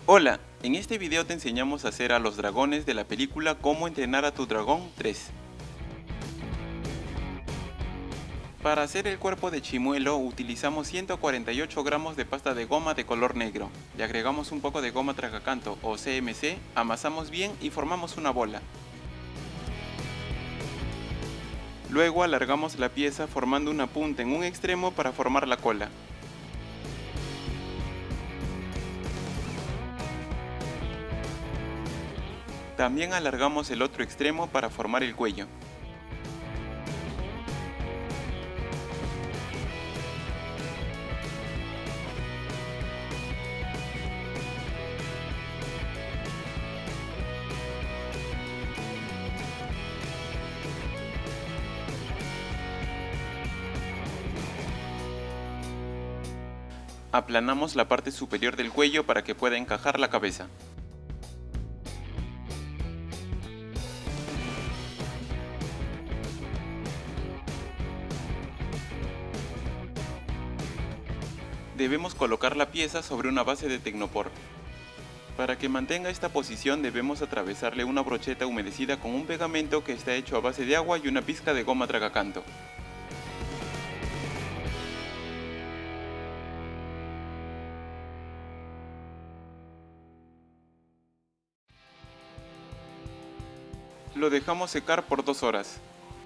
Hola, en este video te enseñamos a hacer a los dragones de la película Cómo entrenar a tu dragón 3. Para hacer el cuerpo de Chimuelo utilizamos 148 gramos de pasta de goma de color negro. Le agregamos un poco de goma tragacanto o CMC, amasamos bien y formamos una bola. Luego alargamos la pieza formando una punta en un extremo para formar la cola. También alargamos el otro extremo para formar el cuello. Aplanamos la parte superior del cuello para que pueda encajar la cabeza. Debemos colocar la pieza sobre una base de Tecnopor. Para que mantenga esta posición debemos atravesarle una brocheta humedecida con un pegamento que está hecho a base de agua y una pizca de goma tragacanto. Lo dejamos secar por 2 horas.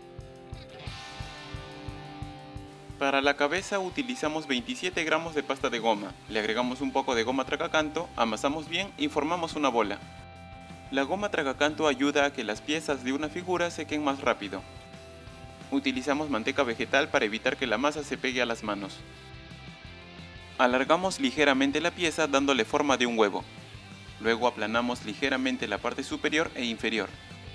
Para la cabeza utilizamos 27 gramos de pasta de goma, le agregamos un poco de goma tragacanto, amasamos bien y formamos una bola. La goma tragacanto ayuda a que las piezas de una figura sequen más rápido. Utilizamos manteca vegetal para evitar que la masa se pegue a las manos. Alargamos ligeramente la pieza dándole forma de un huevo. Luego aplanamos ligeramente la parte superior e inferior.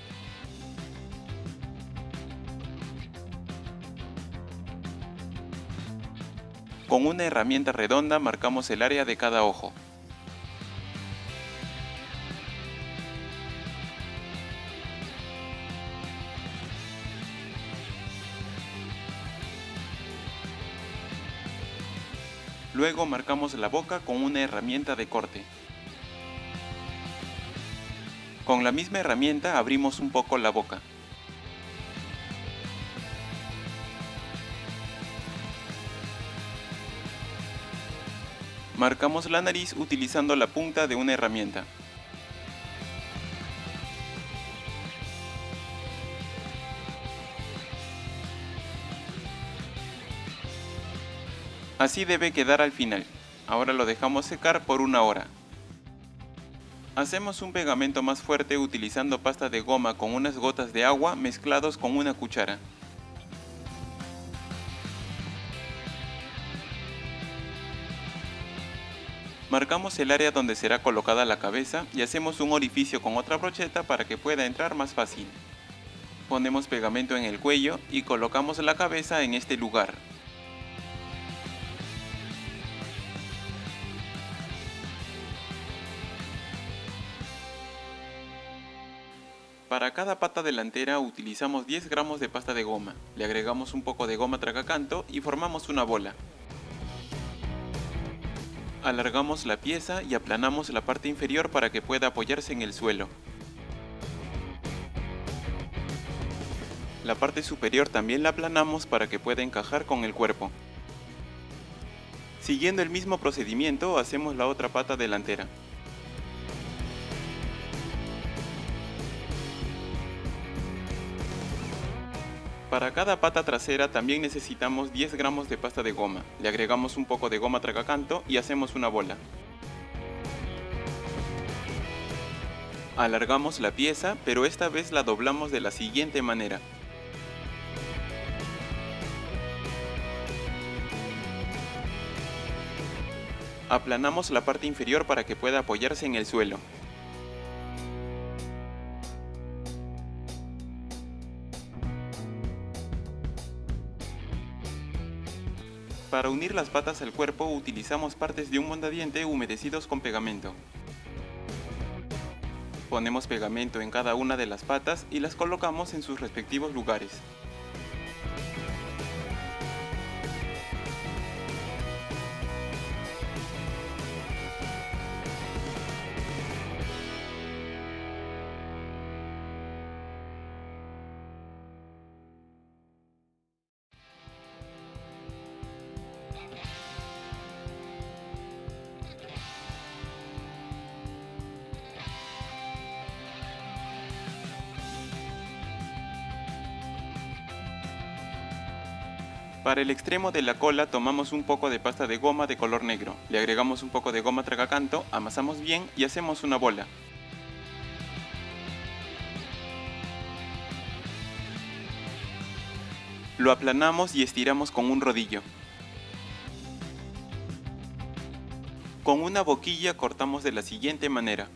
Con una herramienta redonda marcamos el área de cada ojo. Luego marcamos la boca con una herramienta de corte. Con la misma herramienta abrimos un poco la boca. Marcamos la nariz utilizando la punta de una herramienta. Así debe quedar al final. Ahora lo dejamos secar por 1 hora. Hacemos un pegamento más fuerte utilizando pasta de goma con unas gotas de agua mezclados con una cuchara. Marcamos el área donde será colocada la cabeza y hacemos un orificio con otra brocheta para que pueda entrar más fácil. Ponemos pegamento en el cuello y colocamos la cabeza en este lugar. Para cada pata delantera utilizamos 10 gramos de pasta de goma, le agregamos un poco de goma tragacanto y formamos una bola. Alargamos la pieza y aplanamos la parte inferior para que pueda apoyarse en el suelo. La parte superior también la aplanamos para que pueda encajar con el cuerpo. Siguiendo el mismo procedimiento hacemos la otra pata delantera. Para cada pata trasera también necesitamos 10 gramos de pasta de goma, le agregamos un poco de goma tragacanto y hacemos una bola. Alargamos la pieza, pero esta vez la doblamos de la siguiente manera. Aplanamos la parte inferior para que pueda apoyarse en el suelo. Para unir las patas al cuerpo utilizamos partes de un mondadiente humedecidos con pegamento. Ponemos pegamento en cada una de las patas y las colocamos en sus respectivos lugares. Para el extremo de la cola tomamos un poco de pasta de goma de color negro, le agregamos un poco de goma tragacanto, amasamos bien y hacemos una bola. Lo aplanamos y estiramos con un rodillo. Con una boquilla cortamos de la siguiente manera.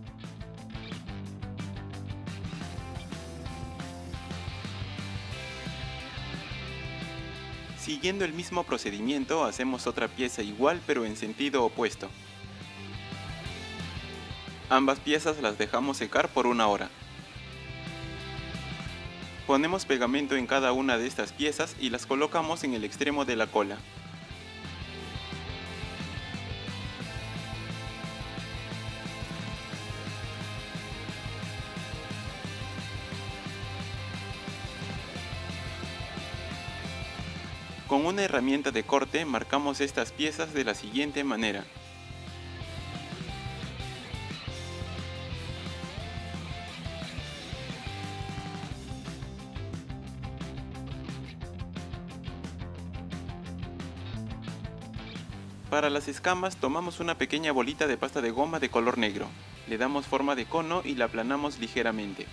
Siguiendo el mismo procedimiento hacemos otra pieza igual pero en sentido opuesto. Ambas piezas las dejamos secar por 1 hora. Ponemos pegamento en cada una de estas piezas y las colocamos en el extremo de la cola. Con una herramienta de corte marcamos estas piezas de la siguiente manera. Para las escamas tomamos una pequeña bolita de pasta de goma de color negro, le damos forma de cono y la aplanamos ligeramente.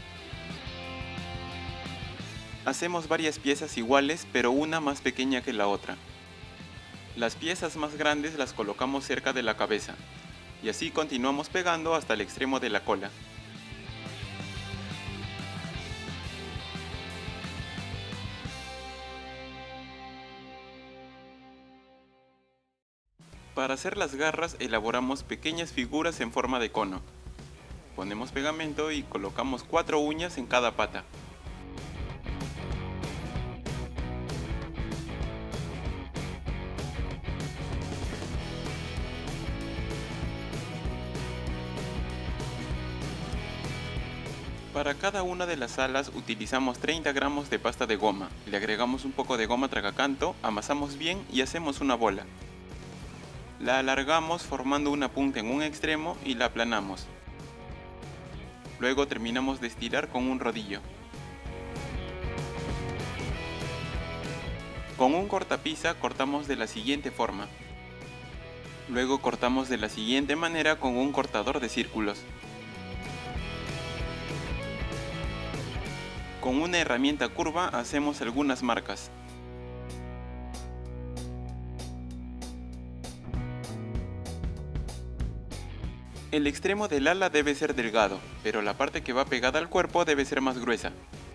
Hacemos varias piezas iguales pero una más pequeña que la otra. Las piezas más grandes las colocamos cerca de la cabeza y así continuamos pegando hasta el extremo de la cola. Para hacer las garras elaboramos pequeñas figuras en forma de cono. Ponemos pegamento y colocamos 4 uñas en cada pata. Para cada una de las alas utilizamos 30 gramos de pasta de goma, le agregamos un poco de goma tragacanto, amasamos bien y hacemos una bola. La alargamos formando una punta en un extremo y la aplanamos. Luego terminamos de estirar con un rodillo. Con un cortapisa cortamos de la siguiente forma. Luego cortamos de la siguiente manera con un cortador de círculos. Con una herramienta curva hacemos algunas marcas. El extremo del ala debe ser delgado, pero la parte que va pegada al cuerpo debe ser más gruesa.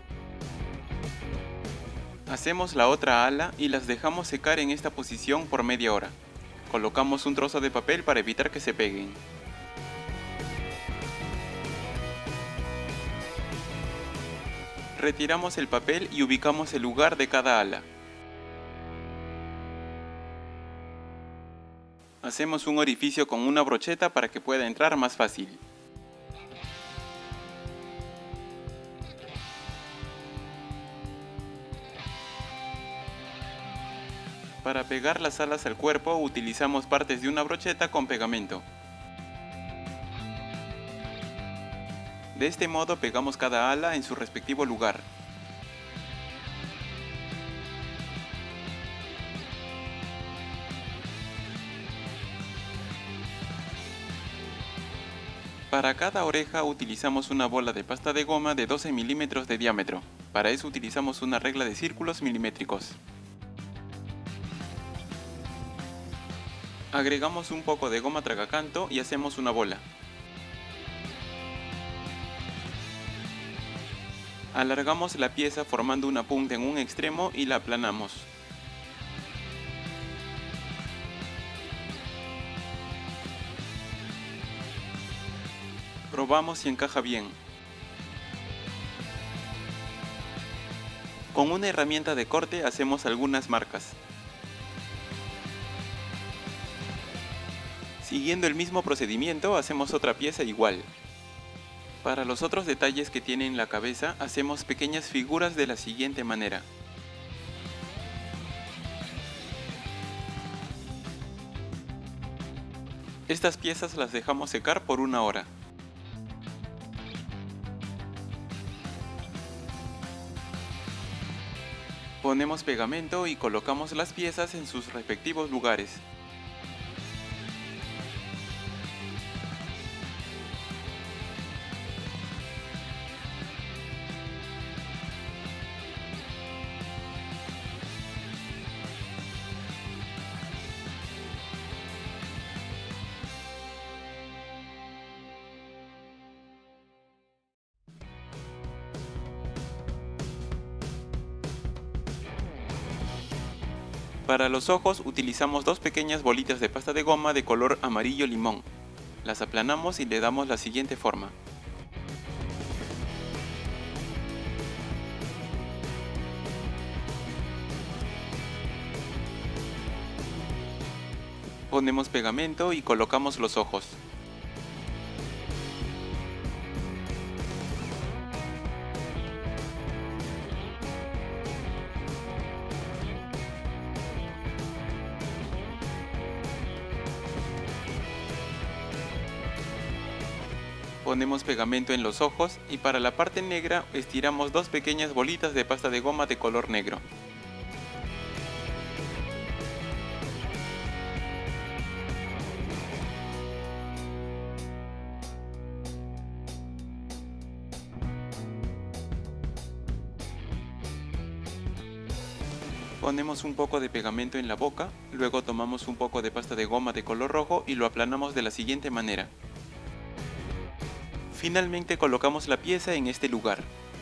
Hacemos la otra ala y las dejamos secar en esta posición por media hora. Colocamos un trozo de papel para evitar que se peguen. Retiramos el papel y ubicamos el lugar de cada ala. Hacemos un orificio con una brocheta para que pueda entrar más fácil. Para pegar las alas al cuerpo utilizamos partes de una brocheta con pegamento. De este modo pegamos cada ala en su respectivo lugar. Para cada oreja utilizamos una bola de pasta de goma de 12 milímetros de diámetro. Para eso utilizamos una regla de círculos milimétricos. Agregamos un poco de goma tragacanto y hacemos una bola. Alargamos la pieza formando una punta en un extremo y la aplanamos. Probamos si encaja bien. Con una herramienta de corte hacemos algunas marcas. Siguiendo el mismo procedimiento hacemos otra pieza igual. Para los otros detalles que tiene en la cabeza hacemos pequeñas figuras de la siguiente manera. Estas piezas las dejamos secar por 1 hora. Ponemos pegamento y colocamos las piezas en sus respectivos lugares. Para los ojos utilizamos dos pequeñas bolitas de pasta de goma de color amarillo limón. Las aplanamos y le damos la siguiente forma. Ponemos pegamento y colocamos los ojos. Ponemos pegamento en los ojos y para la parte negra estiramos dos pequeñas bolitas de pasta de goma de color negro. Ponemos un poco de pegamento en la boca, luego tomamos un poco de pasta de goma de color rojo y lo aplanamos de la siguiente manera. Finalmente colocamos la pieza en este lugar.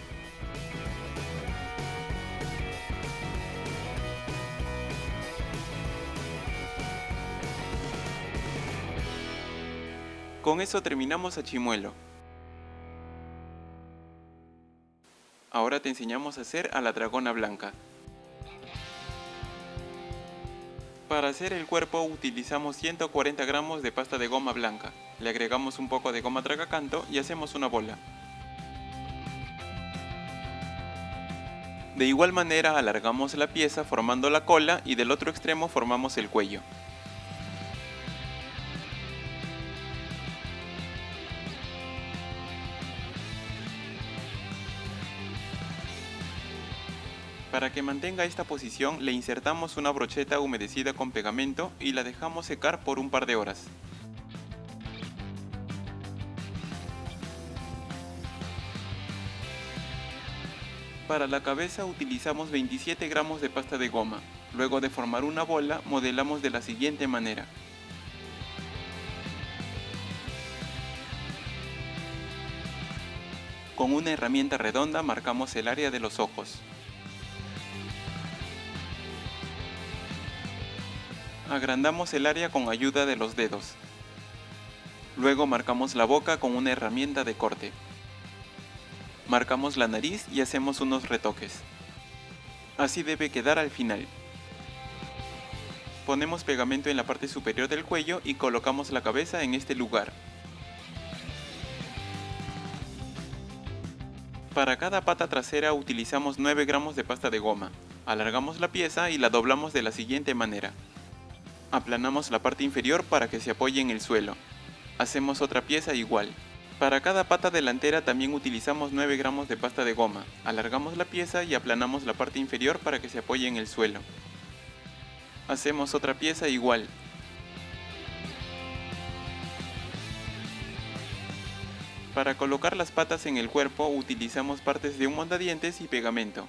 Con eso terminamos a Chimuelo. Ahora te enseñamos a hacer a la dragona blanca. Para hacer el cuerpo utilizamos 140 gramos de pasta de goma blanca. Le agregamos un poco de goma tragacanto y hacemos una bola. De igual manera alargamos la pieza formando la cola y del otro extremo formamos el cuello. Para que mantenga esta posición le insertamos una brocheta humedecida con pegamento y la dejamos secar por un par de horas. Para la cabeza utilizamos 27 gramos de pasta de goma. Luego de formar una bola modelamos de la siguiente manera. Con una herramienta redonda marcamos el área de los ojos. Agrandamos el área con ayuda de los dedos. Luego marcamos la boca con una herramienta de corte. Marcamos la nariz y hacemos unos retoques. Así debe quedar al final. Ponemos pegamento en la parte superior del cuello y colocamos la cabeza en este lugar. Para cada pata trasera utilizamos 9 gramos de pasta de goma. Alargamos la pieza y la doblamos de la siguiente manera. Aplanamos la parte inferior para que se apoye en el suelo. Hacemos otra pieza igual. Para cada pata delantera también utilizamos 9 gramos de pasta de goma. Alargamos la pieza y aplanamos la parte inferior para que se apoye en el suelo. Hacemos otra pieza igual. Para colocar las patas en el cuerpo utilizamos partes de un mondadientes y pegamento.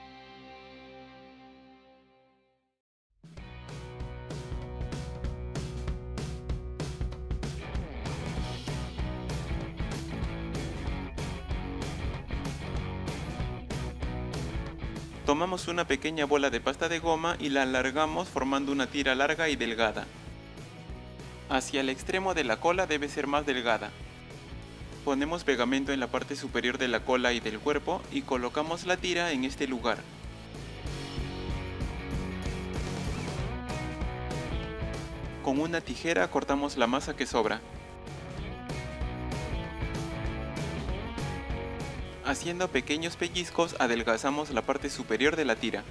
Tomamos una pequeña bola de pasta de goma y la alargamos formando una tira larga y delgada. Hacia el extremo de la cola debe ser más delgada. Ponemos pegamento en la parte superior de la cola y del cuerpo y colocamos la tira en este lugar. Con una tijera cortamos la masa que sobra. Haciendo pequeños pellizcos adelgazamos la parte superior de la tira.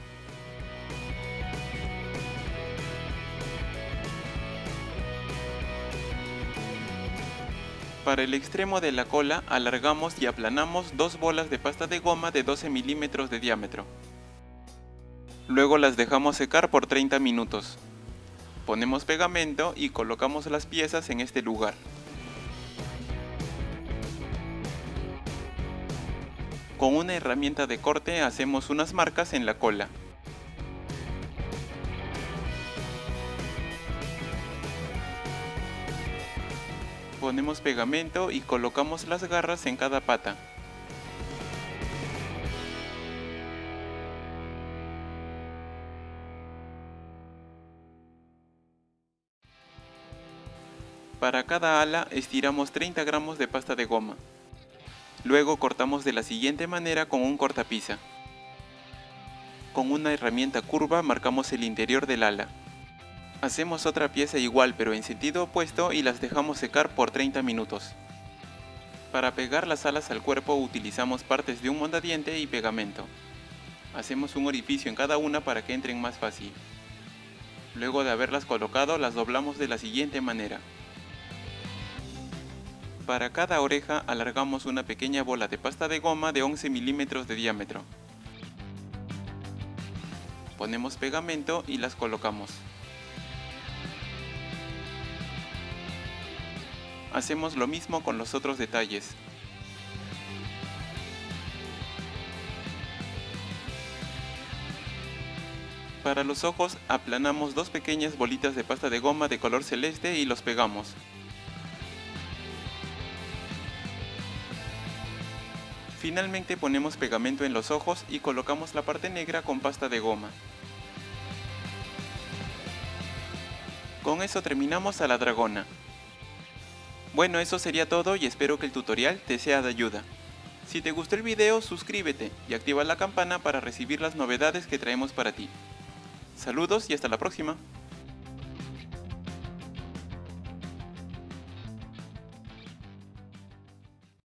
Para el extremo de la cola alargamos y aplanamos dos bolas de pasta de goma de 12 milímetros de diámetro. Luego las dejamos secar por 30 minutos. Ponemos pegamento y colocamos las piezas en este lugar. Con una herramienta de corte hacemos unas marcas en la cola. Ponemos pegamento y colocamos las garras en cada pata. Para cada ala estiramos 30 gramos de pasta de goma. Luego cortamos de la siguiente manera con un cortapisa. Con una herramienta curva marcamos el interior del ala. Hacemos otra pieza igual pero en sentido opuesto y las dejamos secar por 30 minutos. Para pegar las alas al cuerpo utilizamos partes de un mondadiente y pegamento. Hacemos un orificio en cada una para que entren más fácil. Luego de haberlas colocado las doblamos de la siguiente manera. Para cada oreja alargamos una pequeña bola de pasta de goma de 11 milímetros de diámetro. Ponemos pegamento y las colocamos. Hacemos lo mismo con los otros detalles. Para los ojos aplanamos dos pequeñas bolitas de pasta de goma de color celeste y los pegamos. Finalmente ponemos pegamento en los ojos y colocamos la parte negra con pasta de goma. Con eso terminamos a la dragona. Bueno, eso sería todo y espero que el tutorial te sea de ayuda. Si te gustó el video, suscríbete y activa la campana para recibir las novedades que traemos para ti. Saludos y hasta la próxima.